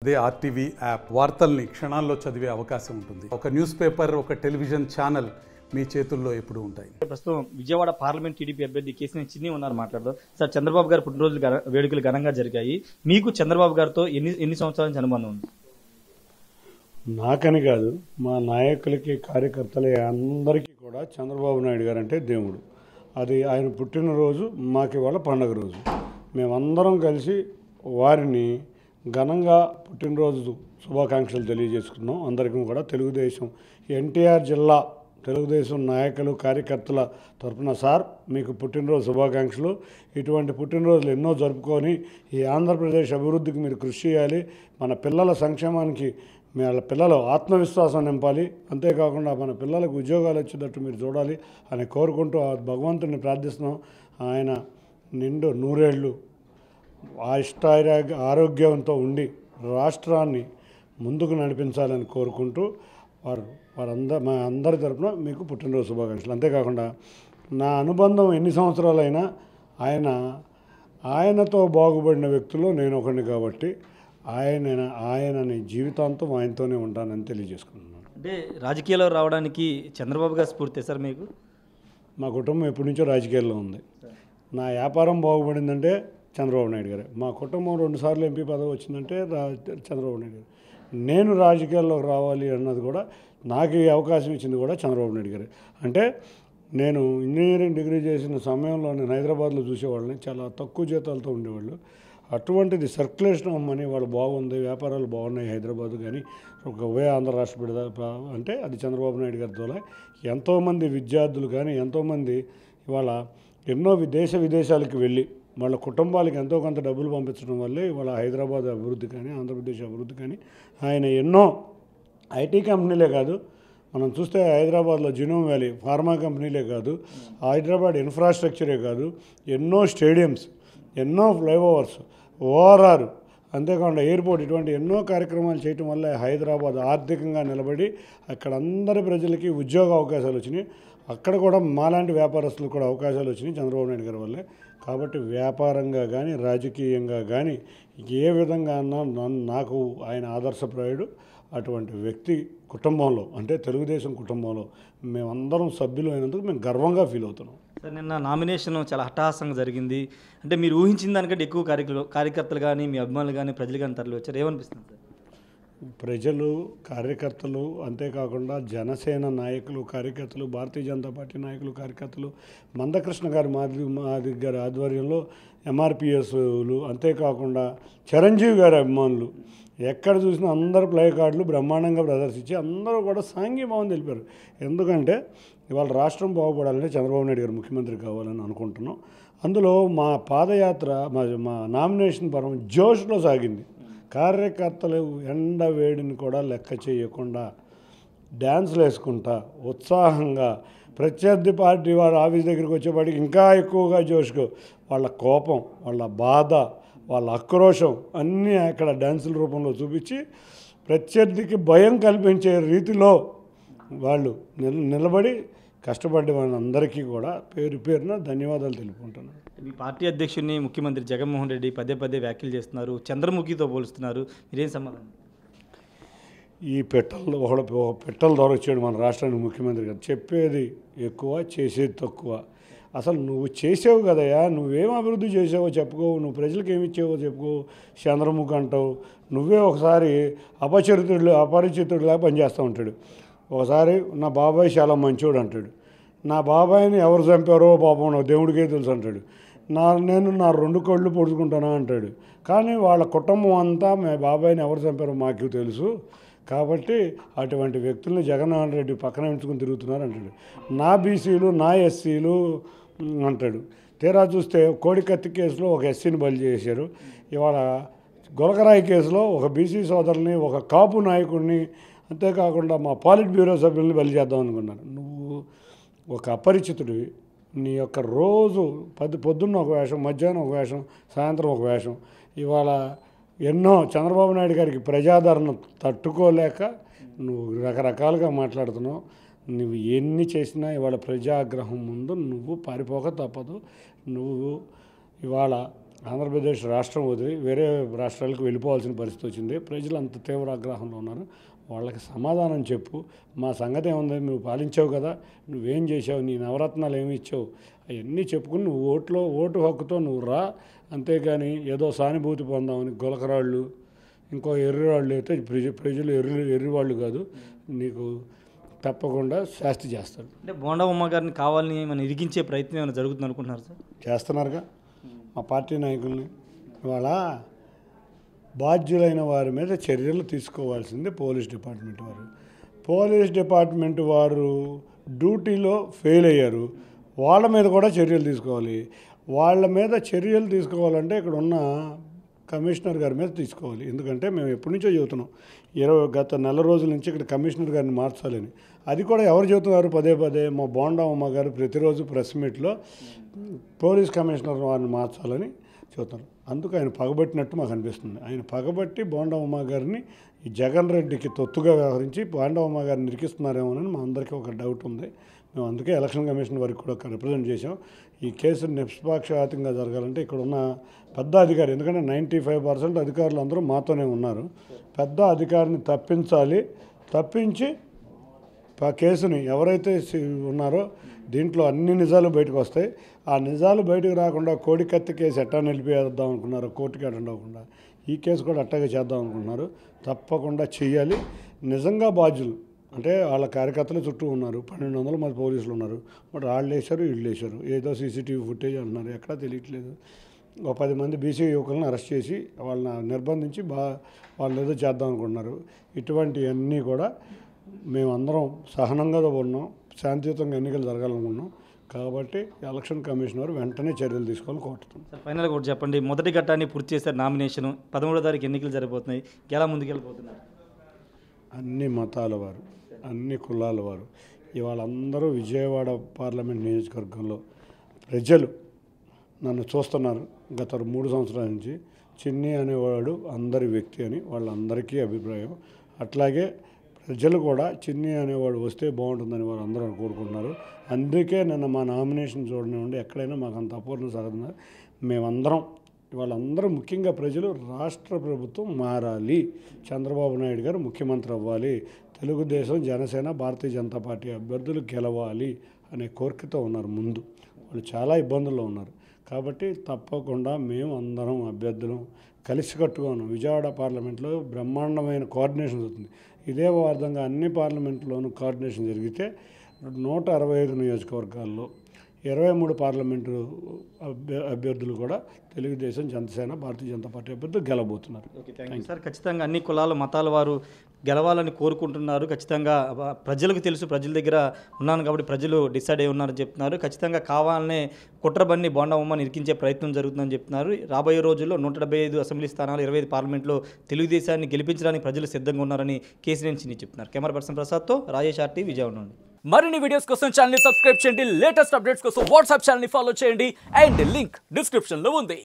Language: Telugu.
అదే ఆర్టీవీ యాప్ వార్తల్ని క్షణాల్లో చదివే అవకాశం ఉంటుంది. ఒక న్యూస్ పేపర్, ఒక టెలివిజన్ ఛానల్ మీ చేతుల్లో ఎప్పుడూ ఉంటాయి. ప్రస్తుతం విజయవాడ పార్లమెంట్ టీడీపీ అభ్యర్థి కేసీఆర్ చిన్ని ఉన్నారు మాట్లాడదాం. సార్, చంద్రబాబు గారు పుట్టినరోజు వేడుకలు ఘనంగా జరిగాయి. మీకు చంద్రబాబు గారితో ఎన్ని సంవత్సరాల నుంచి అనుబంధం ఉంది? నాకని కాదు, మా నాయకులకి కార్యకర్తలు అందరికీ కూడా చంద్రబాబు నాయుడు గారు అంటే దేవుడు. అది ఆయన పుట్టినరోజు మాకు ఇవాళ పండగ రోజు. మేమందరం కలిసి వారిని ఘనంగా పుట్టినరోజు శుభాకాంక్షలు తెలియజేసుకున్నాం. అందరికీ కూడా తెలుగుదేశం ఎన్టీఆర్ జిల్లా తెలుగుదేశం నాయకులు కార్యకర్తల తరఫున సార్ మీకు పుట్టినరోజు శుభాకాంక్షలు. ఇటువంటి పుట్టినరోజులు ఎన్నో జరుపుకొని ఈ ఆంధ్రప్రదేశ్ అభివృద్ధికి మీరు కృషి చేయాలి. మన పిల్లల సంక్షేమానికి మన పిల్లలు ఆత్మవిశ్వాసం నింపాలి. అంతేకాకుండా మన పిల్లలకు ఉద్యోగాలు వచ్చేటట్టు మీరు చూడాలి అని కోరుకుంటూ భగవంతుని ప్రార్థిస్తున్నాం. ఆయన నిండు నూరేళ్ళు ఆరోగ్యంతో ఉండి రాష్ట్రాన్ని ముందుకు నడిపించాలని కోరుకుంటూ మా అందరి తరఫున మీకు పుట్టినరోజు శుభాకాంక్షలు. అంతేకాకుండా నా అనుబంధం ఎన్ని సంవత్సరాలైనా ఆయనతో బాగుపడిన వ్యక్తులు నేను ఒకడిని కాబట్టి ఆయనని జీవితాంతం ఆయనతోనే ఉంటానని తెలియజేసుకుంటున్నాను. అంటే రాజకీయాల్లో రావడానికి చంద్రబాబు గారు స్ఫూర్తి సార్ మీకు? మా కుటుంబం ఎప్పటి నుంచో రాజకీయాల్లో ఉంది. నా వ్యాపారం బాగుపడిందంటే చంద్రబాబు నాయుడు గారే. మా కుటుంబం 2 సార్లు ఎంపీ పదవి వచ్చిందంటే చంద్రబాబు నాయుడు గారు. నేను రాజకీయాల్లోకి రావాలి అన్నది కూడా నాకు ఈ అవకాశం ఇచ్చింది కూడా చంద్రబాబు నాయుడు గారు. అంటే నేను ఇంజనీరింగ్ డిగ్రీ చేసిన సమయంలో నేను హైదరాబాద్లో చూసేవాళ్ళని, చాలా తక్కువ జీతాలతో ఉండేవాళ్ళు. అటువంటిది సర్క్యులేషన్ ఆఫ్ మనీ వాళ్ళు బాగుంది, వ్యాపారాలు బాగున్నాయి హైదరాబాద్, కానీ ఒక ఆంధ్ర రాష్ట్ర విడుదల అంటే అది చంద్రబాబు నాయుడు గారి ద్వారా ఎంతోమంది విద్యార్థులు కానీ ఎంతోమంది ఇవాళ ఎన్నో విదేశాలకు వెళ్ళి వాళ్ళ కుటుంబాలకు ఎంతో కొంత డబ్బులు పంపించడం వల్లే ఇవాళ హైదరాబాద్ అభివృద్ధి కానీ ఆంధ్రప్రదేశ్ అభివృద్ధి కానీ ఆయన ఎన్నో ఐటీ కంపెనీలే కాదు, మనం చూస్తే హైదరాబాద్లో జినోమ్ వ్యాలీ ఫార్మా కంపెనీలే కాదు, హైదరాబాద్ ఇన్ఫ్రాస్ట్రక్చరే కాదు, ఎన్నో స్టేడియంస్, ఎన్నో ఫ్లైఓవర్స్, ఓఆర్ఆర్, అంతేకాకుండా ఎయిర్పోర్ట్, ఇటువంటి ఎన్నో కార్యక్రమాలు చేయటం వల్ల హైదరాబాద్ ఆర్థికంగా నిలబడి అక్కడ అందరి ప్రజలకి ఉద్యోగ అవకాశాలు వచ్చినాయి. అక్కడ కూడా మాలాంటి వ్యాపారస్తులకు కూడా అవకాశాలు వచ్చినాయి చంద్రబాబు నాయుడు గారి వల్లే. కాబట్టి వ్యాపారంగా కానీ రాజకీయంగా కానీ ఏ విధంగా అన్నా నాకు ఆయన ఆదర్శప్రాయుడు. అటువంటి వ్యక్తి కుటుంబంలో అంటే తెలుగుదేశం కుటుంబంలో మేమందరం సభ్యులు అయినందుకు మేము గర్వంగా ఫీల్ అవుతున్నాం. సార్, నిన్న నామినేషన్ చాలా హఠాత్తుగా జరిగింది. అంటే మీరు ఊహించిన దానికంటే ఎక్కువ కార్యకర్తలు కానీ మీ అభిమానులు కానీ ప్రజలు కానీ తరలి వచ్చారు. ఏమనిపిస్తుంది సార్? ప్రజలు, కార్యకర్తలు, అంతేకాకుండా జనసేన నాయకులు, కార్యకర్తలు, భారతీయ జనతా పార్టీ నాయకులు, కార్యకర్తలు, మందకృష్ణ గారి మాది గారి ఆధ్వర్యంలో ఎంఆర్పిఎస్లు, అంతేకాకుండా చిరంజీవి గారి అభిమానులు ఎక్కడ చూసినా అందరు ప్లే కార్డులు బ్రహ్మాండంగా ప్రదర్శించి అందరూ కూడా సాంఘీభావం తెలిపారు. ఎందుకంటే ఇవాళ రాష్ట్రం బాగుపడాలంటే చంద్రబాబు నాయుడు గారు ముఖ్యమంత్రి కావాలని అనుకుంటున్నాం. అందులో మా పాదయాత్ర మా నామినేషన్ పర్వం జోష్లో సాగింది. కార్యకర్తలు ఎండ వేడిని కూడా లెక్క చేయకుండా డ్యాన్సులు వేసుకుంటా ఉత్సాహంగా ప్రత్యర్థి పార్టీ వారి ఆఫీస్ దగ్గరికి వచ్చేపాటికి ఇంకా ఎక్కువగా జోష్కు వాళ్ళ కోపం, వాళ్ళ బాధ, వాళ్ళ ఆక్రోషం అన్నీ అక్కడ డ్యాన్సుల రూపంలో చూపించి ప్రత్యర్థికి భయం కల్పించే రీతిలో వాళ్ళు నిలబడి కష్టపడ్డ వాళ్ళందరికీ కూడా పేరు పేరున ధన్యవాదాలు తెలుపుకుంటున్నాను. మీ పార్టీ అధ్యక్షుడిని ముఖ్యమంత్రి జగన్మోహన్ రెడ్డి పదే వ్యాఖ్యలు చేస్తున్నారు, చంద్రముఖితో పోలుస్తున్నారు. మీరేం సమాధానం? ఈ పెట్టల ద్వారా వచ్చాడు మన రాష్ట్రానికి ముఖ్యమంత్రి గారు. చెప్పేది ఎక్కువ, చేసేది తక్కువ. అసలు నువ్వు చేసావు కదయ్యా, నువ్వేం అభివృద్ధి చేసావో చెప్పుకో, నువ్వు ప్రజలకు ఏమి ఇచ్చావో చెప్పుకో. చంద్రముఖి అంటావు, నువ్వే ఒకసారి అపరిచితుడిలా పనిచేస్తూ ఉంటాడు. ఒకసారి నా బాబాయ్ చాలా మంచోడు అంటాడు, నా బాబాయిని ఎవరు చంపారో పాపం దేవుడికే తెలుసు అంటాడు. నేను నా 2 కళ్ళు పొడుచుకుంటానా అంటాడు. కానీ వాళ్ళ కుటుంబం అంతా మా బాబాయిని ఎవరు చంపారో మాకు తెలుసు. కాబట్టి అటువంటి వ్యక్తుల్ని జగన్మోహన్ రెడ్డి పక్కన ఉంచుకొని తిరుగుతున్నారు అంటాడు. నా బీసీలు, నా ఎస్సీలు అంటాడు. తీరా చూస్తే కోడికత్తి కేసులో ఒక ఎస్సీని బలి చేశారు. ఇవాళ గొలకరాయి కేసులో ఒక బీసీ సోదరుని, ఒక కాపు నాయకుడిని, అంతేకాకుండా మా పాలిట్ బ్యూరో సభ్యుల్ని బలి చేద్దాం అనుకున్నారు. నువ్వు ఒక అపరిచితుడివి. నీ యొక్క రోజు పొద్దున్న ఒక వేషం, మధ్యాహ్నం ఒక వేషం, సాయంత్రం ఒక వేషం. ఇవాళ ఎన్నో చంద్రబాబు నాయుడు గారికి ప్రజాదరణ తట్టుకోలేక నువ్వు రకరకాలుగా మాట్లాడుతున్నావు. నువ్వు ఎన్ని చేసినా ఇవాళ ప్రజాగ్రహం ముందు నువ్వు పారిపోక తప్పదు. నువ్వు ఇవాళ ఆంధ్రప్రదేశ్ రాష్ట్రం వదిలి వేరే రాష్ట్రాలకు వెళ్ళిపోవాల్సిన పరిస్థితి వచ్చింది. ప్రజలు అంత తీవ్ర ఆగ్రహంలో ఉన్నారు. వాళ్ళకి సమాధానం చెప్పు. మా సంగతి ఏముంది, నువ్వు పాలించావు కదా, నువ్వేం చేసావు, నీ నవరత్నాలు ఏమి ఇచ్చావు, అవన్నీ చెప్పుకుని నువ్వు ఓటు హక్కుతో నువ్వు రా. అంతేగాని ఏదో సానుభూతి పొందామని గులకరాళ్ళు ఇంకో ఎర్రివాళ్ళు అయితే ప్రజలు ఎర్రివాళ్ళు కాదు, నీకు తప్పకుండా శాస్తి చేస్తాడు. అంటే బోండా ఉమ్మ గారిని కావాలని మనం ఇరిగించే ప్రయత్నం ఏమైనా జరుగుతుంది అనుకుంటున్నారు సార్? చేస్తున్నారుగా మా పార్టీ నాయకుల్ని. ఇవాళ బాధ్యులైన వారి మీద చర్యలు తీసుకోవాల్సింది పోలీస్ డిపార్ట్మెంట్ వారు. పోలీస్ డిపార్ట్మెంట్ వారు డ్యూటీలో ఫెయిల్ అయ్యారు, వాళ్ళ మీద కూడా చర్యలు తీసుకోవాలి. వాళ్ళ మీద చర్యలు తీసుకోవాలంటే ఇక్కడ ఉన్న కమిషనర్ గారి మీద తీసుకోవాలి. ఎందుకంటే మేము ఎప్పటి నుంచో చెబుతున్నాం, గత నెల రోజుల నుంచి ఇక్కడ కమిషనర్ గారిని మార్చాలని. అది కూడా ఎవరు చెబుతున్నారు పదే పదే, మా బోండా ఉమ్మ గారు ప్రతిరోజు ప్రెస్ మీట్లో పోలీస్ కమిషనర్ వారిని మార్చాలని చెబుతున్నారు. అందుకు ఆయన పగబట్టినట్టు మాకు అనిపిస్తుంది. ఆయన పగబట్టి బోండా ఉమ్మ గారిని ఈ జగన్ రెడ్డికి తొత్తుగా వ్యవహరించి బోండా ఉమ్మ గారిని ఇరికిస్తున్నారేమోనని మా అందరికీ ఒక డౌట్ ఉంది. మేము అందుకే ఎలక్షన్ కమిషన్ వారికి కూడా రిప్రజెంట్ చేసాం. ఈ కేసు నిష్పక్షపాతంగా జరగాలంటే ఇక్కడ ఉన్న పెద్ద అధికారి, ఎందుకంటే 95% అధికారులు అందరూ మాతోనే ఉన్నారు, పెద్ద అధికారిని తప్పించాలి. తప్పించి కేసుని ఎవరైతే ఉన్నారో దీంట్లో అన్ని నిజాలు బయటకు వస్తాయి. ఆ నిజాలు బయటకు రాకుండా కోడికత్తి కేసు ఎట్టా నిలిపేద్దాం అనుకున్నారు, కోర్టుకి అటెండ్ అవ్వకుండా ఈ కేసు కూడా అట్టాగే చేద్దాం అనుకున్నారు. తప్పకుండా చెయ్యాలి. నిజంగా బాధ్యులు అంటే వాళ్ళ కార్యకర్తలు చుట్టూ ఉన్నారు, 1200 మంది పోలీసులు ఉన్నారు. మరి వాళ్ళు వేశారు, వీళ్ళు వేశారు, ఏదో సీసీటీవీ ఫుటేజ్ అంటున్నారు, ఎక్కడా తెలియట్లేదు. ఒక 10 మంది బీసీ యువకులను అరెస్ట్ చేసి వాళ్ళని నిర్బంధించి వాళ్ళు ఏదో చేద్దాం అనుకుంటున్నారు. ఇటువంటివన్నీ కూడా మేమందరం సహనంగా ఉన్నాం, శాంతియుతంగా ఎన్నికలు జరగాలనుకున్నాం. కాబట్టి ఎలక్షన్ కమిషనర్ వెంటనే చర్యలు తీసుకోవాలని కోరుతున్నాం. సార్ ఫైనల్గా కూడా చెప్పండి, మొదటి ఘట్టాన్ని పూర్తి చేశారు, నామినేషన్ 13వ తారీఖు ఎన్నికలు జరగబోతున్నాయి, ఎలా ముందుకెళ్ళిపోతున్నారు? అన్ని మతాల వారు, అన్ని కులాల వారు, ఇవాళ అందరూ విజయవాడ పార్లమెంట్ నియోజకవర్గంలో ప్రజలు నన్ను చూస్తున్నారు. గత 3 సంవత్సరాల నుంచి చిన్ని అనేవాడు అందరి వ్యక్తి అని వాళ్ళందరికీ అభిప్రాయం. అట్లాగే ప్రజలు కూడా చిన్ని అనేవాడు వస్తే బాగుంటుందని వాళ్ళు అందరూ కోరుకుంటున్నారు. అందుకే నిన్న మా నామినేషన్ చూడనివ్వండి, ఎక్కడైనా మాకు అంత అపూర్ణ సాధన. మేమందరం వాళ్ళందరూ ముఖ్యంగా ప్రజలు రాష్ట్ర ప్రభుత్వం మారాలి, చంద్రబాబు నాయుడు గారు ముఖ్యమంత్రి అవ్వాలి, తెలుగుదేశం జనసేన భారతీయ జనతా పార్టీ అభ్యర్థులు గెలవాలి అనే కోరికతో ఉన్నారు. ముందు వాళ్ళు చాలా ఇబ్బందుల్లో ఉన్నారు. కాబట్టి తప్పకుండా మేము అందరం అభ్యర్థులం కలిసికట్టుగా ఉన్నాం. విజయవాడ పార్లమెంట్లో బ్రహ్మాండమైన కోఆర్డినేషన్ అవుతుంది. ఇదే విధంగా అన్ని పార్లమెంట్లోనూ కోఆర్డినేషన్ జరిగితే 165 నియోజకవర్గాల్లో 23 పార్లమెంటు అభ్యర్థులు కూడా తెలుగుదేశం జనసేన భారతీయ జనతా పార్టీ అభ్యర్థులు గెలబోతున్నారు. Okay, thank you sir. ఖచ్చితంగా అన్ని కులాల మతాల వారు గెలవాలని కోరుకుంటున్నారు. ఖచ్చితంగా ప్రజలకు తెలుసు, ప్రజల దగ్గర ఉన్నాను కాబట్టి ప్రజలు డిసైడ్ అయి ఉన్నారని చెప్తున్నారు. ఖచ్చితంగా కావాలనే కుట్రబన్ని బోండా ఉమ్మని ఇరికించే ప్రయత్నం జరుగుతుందని చెప్తున్నారు. రాబోయే రోజుల్లో 175 అసెంబ్లీ స్థానాలు 25 పార్లమెంట్లో తెలుగుదేశాన్ని గెలిపించడానికి ప్రజలు సిద్ధంగా ఉన్నారని కేసీఆర్ చిన్ని చెప్తున్నారు. కెమెరా పర్సన్ ప్రసాద్తో రాజేష్ ఆర్టీ, విజయవాడ నుండి. మరిన్ని వీడియోస్ కోసం ఛానల్ ని సబ్స్క్రైబ్ చేయండి, లేటెస్ట్ అప్డేట్స్ కోసం వాట్సాప్ ఛానల్ ని ఫాలో చేయండి అండ్ లింక్ డిస్క్రిప్షన్ లో ఉంది.